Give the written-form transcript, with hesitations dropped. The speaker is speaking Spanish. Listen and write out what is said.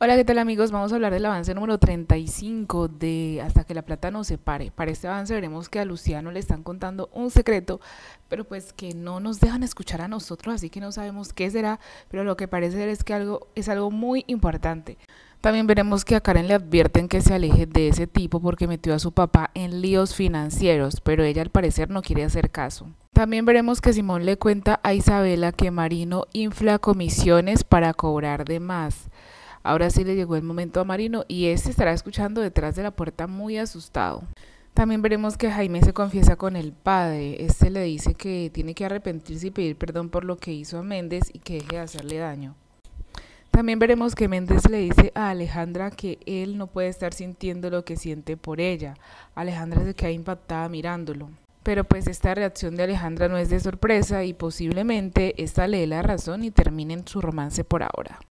Hola, ¿qué tal amigos? Vamos a hablar del avance número 35 de Hasta que la plata nos separe. Para este avance veremos que a Luciano le están contando un secreto, pero pues que no nos dejan escuchar a nosotros, así que no sabemos qué será, pero lo que parece ser es que es algo muy importante. También veremos que a Karen le advierten que se aleje de ese tipo porque metió a su papá en líos financieros, pero ella al parecer no quiere hacer caso. También veremos que Simón le cuenta a Isabela que Marino infla comisiones para cobrar de más. Ahora sí le llegó el momento a Marino y este estará escuchando detrás de la puerta muy asustado. También veremos que Jaime se confiesa con el padre. Este le dice que tiene que arrepentirse y pedir perdón por lo que hizo a Méndez y que deje de hacerle daño. También veremos que Méndez le dice a Alejandra que él no puede estar sintiendo lo que siente por ella. Alejandra se queda impactada mirándolo. Pero pues esta reacción de Alejandra no es de sorpresa y posiblemente esta le dé la razón y terminen su romance por ahora.